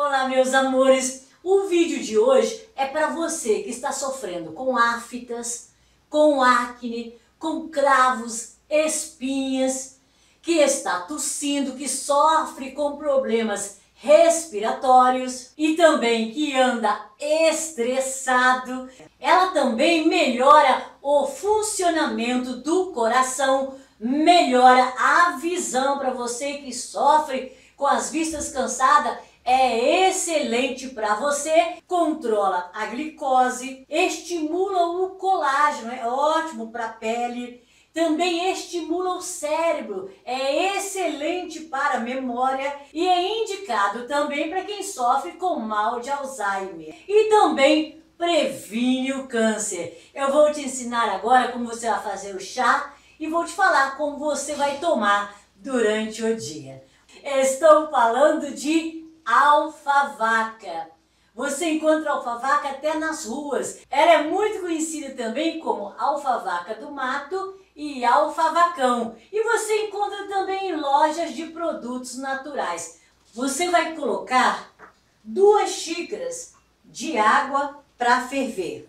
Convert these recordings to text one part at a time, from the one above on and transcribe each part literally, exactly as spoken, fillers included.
Olá, meus amores! O vídeo de hoje é para você que está sofrendo com aftas, com acne, com cravos, espinhas, que está tossindo, que sofre com problemas respiratórios e também que anda estressado. Ela também melhora o funcionamento do coração, melhora a visão para você que sofre com as vistas cansadas. É excelente para você, controla a glicose, estimula o colágeno, é ótimo para a pele, também estimula o cérebro, é excelente para a memória e é indicado também para quem sofre com mal de Alzheimer. E também previne o câncer. Eu vou te ensinar agora como você vai fazer o chá e vou te falar como você vai tomar durante o dia. Estou falando de alfavaca. Você encontra alfavaca até nas ruas. Ela é muito conhecida também como alfavaca do mato e alfavacão. E você encontra também em lojas de produtos naturais. Você vai colocar duas xícaras de água para ferver.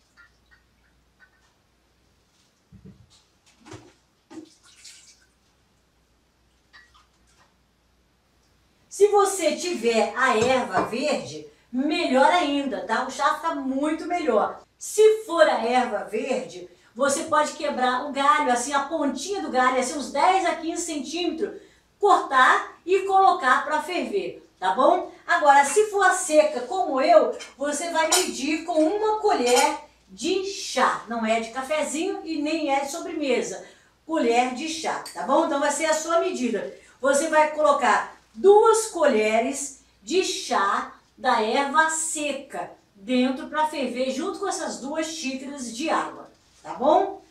Se você tiver a erva verde, melhor ainda, tá? O chá fica muito melhor. Se for a erva verde, você pode quebrar o galho, assim, a pontinha do galho, assim, uns dez a quinze centímetros, cortar e colocar para ferver, tá bom? Agora, se for a seca, como eu, você vai medir com uma colher de chá. Não é de cafezinho e nem é de sobremesa. Colher de chá, tá bom? Então vai ser a sua medida. Você vai colocar duas colheres de chá da erva seca dentro para ferver junto com essas duas xícaras de água, tá bom?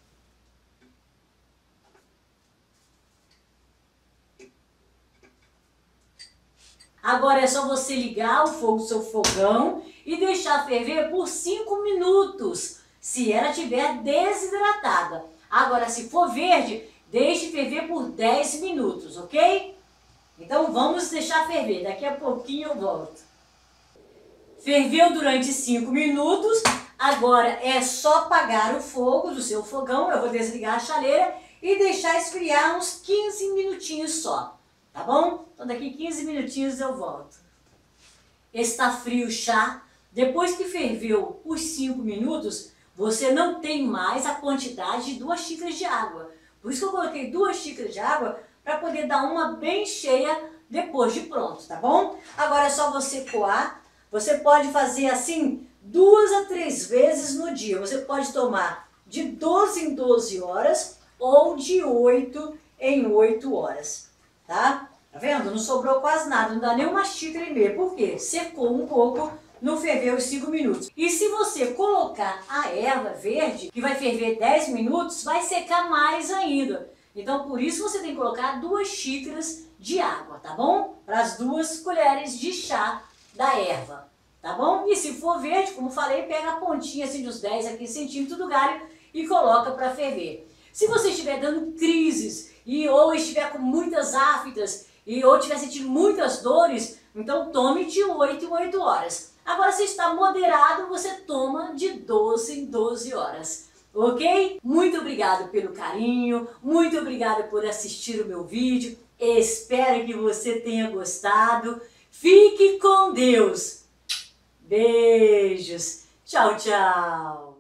Agora é só você ligar o fogo do seu fogão e deixar ferver por cinco minutos, se ela estiver desidratada. Agora, se for verde, deixe ferver por dez minutos, ok? Então vamos deixar ferver, daqui a pouquinho eu volto. Ferveu durante cinco minutos, agora é só apagar o fogo do seu fogão, eu vou desligar a chaleira e deixar esfriar uns quinze minutinhos só, tá bom? Então daqui a quinze minutinhos eu volto. Está frio o chá, depois que ferveu os cinco minutos, você não tem mais a quantidade de duas xícaras de água. Por isso que eu coloquei duas xícaras de água, para poder dar uma bem cheia depois de pronto, tá bom? Agora é só você coar. Você pode fazer assim duas a três vezes no dia. Você pode tomar de doze em doze horas ou de oito em oito horas, tá? Tá vendo? Não sobrou quase nada, não dá nem uma xícara e meia. Por quê? Secou um pouco, não ferveu os cinco minutos. E se você colocar a erva verde, que vai ferver dez minutos, vai secar mais ainda. Então, por isso você tem que colocar duas xícaras de água, tá bom? Para as duas colheres de chá da erva, tá bom? E se for verde, como falei, pega a pontinha assim dos dez a quinze centímetros do galho e coloca para ferver. Se você estiver dando crises e ou estiver com muitas aftas e ou estiver sentindo muitas dores, então tome de oito em oito horas. Agora, se está moderado, você toma de doze em doze horas. Ok? Muito obrigado pelo carinho, muito obrigado por assistir o meu vídeo, espero que você tenha gostado, fique com Deus, beijos, tchau, tchau.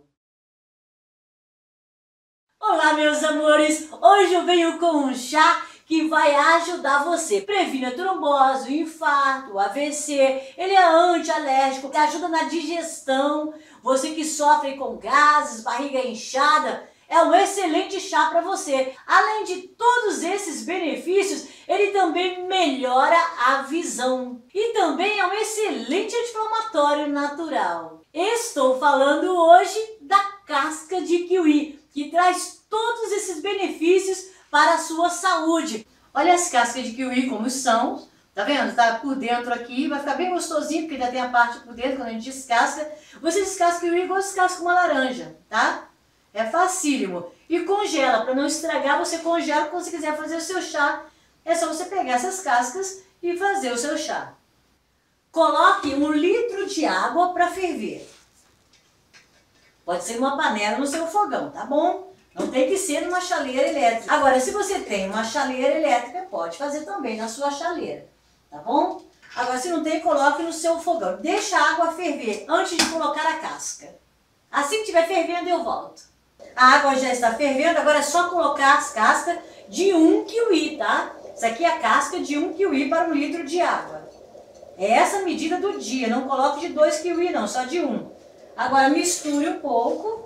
Olá, meus amores, hoje eu venho com um chá que vai ajudar você. Previne a trombose, o infarto, o A V C, ele é antialérgico, ajuda na digestão. Você que sofre com gases, barriga inchada, é um excelente chá para você. Além de todos esses benefícios, ele também melhora a visão. E também é um excelente anti-inflamatório natural. Estou falando hoje da casca de kiwi, que traz todos esses benefícios para a sua saúde. Olha as cascas de kiwi como são, tá vendo? Tá por dentro aqui, vai ficar bem gostosinho, porque ainda tem a parte por dentro, quando a gente descasca. Você descasca o kiwi igual descasca uma laranja, tá? É facílimo. E congela, para não estragar, você congela quando você quiser fazer o seu chá. É só você pegar essas cascas e fazer o seu chá. Coloque um litro de água para ferver. Pode ser numa panela no seu fogão, tá bom? Não tem que ser numa chaleira elétrica. Agora, se você tem uma chaleira elétrica, pode fazer também na sua chaleira, tá bom? Agora, se não tem, coloque no seu fogão. Deixa a água ferver antes de colocar a casca. Assim que estiver fervendo, eu volto. A água já está fervendo, agora é só colocar as cascas de um kiwi, tá? Isso aqui é a casca de um kiwi para um litro de água. É essa a medida do dia, não coloque de dois kiwi não, só de um. Agora misture um pouco.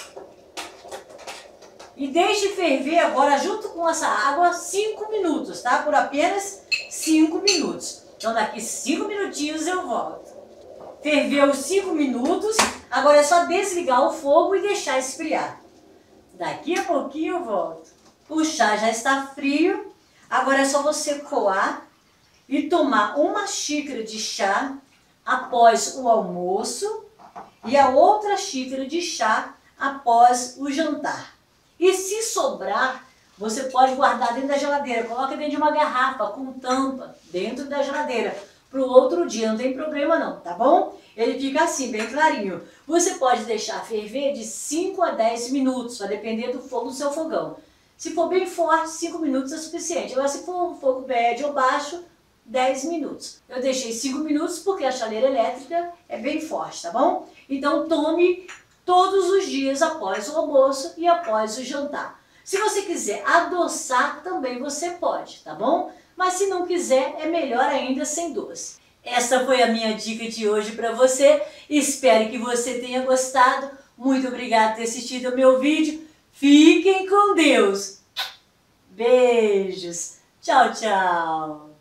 E deixe ferver agora junto com essa água cinco minutos, tá? Por apenas cinco minutos. Então daqui cinco minutinhos eu volto. Ferveu cinco minutos, agora é só desligar o fogo e deixar esfriar. Daqui a pouquinho eu volto. O chá já está frio, agora é só você coar e tomar uma xícara de chá após o almoço e a outra xícara de chá após o jantar. E se sobrar, você pode guardar dentro da geladeira. Coloca dentro de uma garrafa com tampa dentro da geladeira. Para o outro dia, não tem problema não, tá bom? Ele fica assim, bem clarinho. Você pode deixar ferver de cinco a dez minutos, vai depender do fogo do seu fogão. Se for bem forte, cinco minutos é suficiente. Agora, se for um fogo médio ou baixo, dez minutos. Eu deixei cinco minutos porque a chaleira elétrica é bem forte, tá bom? Então, tome todos os dias após o almoço e após o jantar. Se você quiser adoçar, também você pode, tá bom? Mas se não quiser, é melhor ainda sem doce. Essa foi a minha dica de hoje para você. Espero que você tenha gostado. Muito obrigada por ter assistido ao meu vídeo. Fiquem com Deus. Beijos. Tchau, tchau.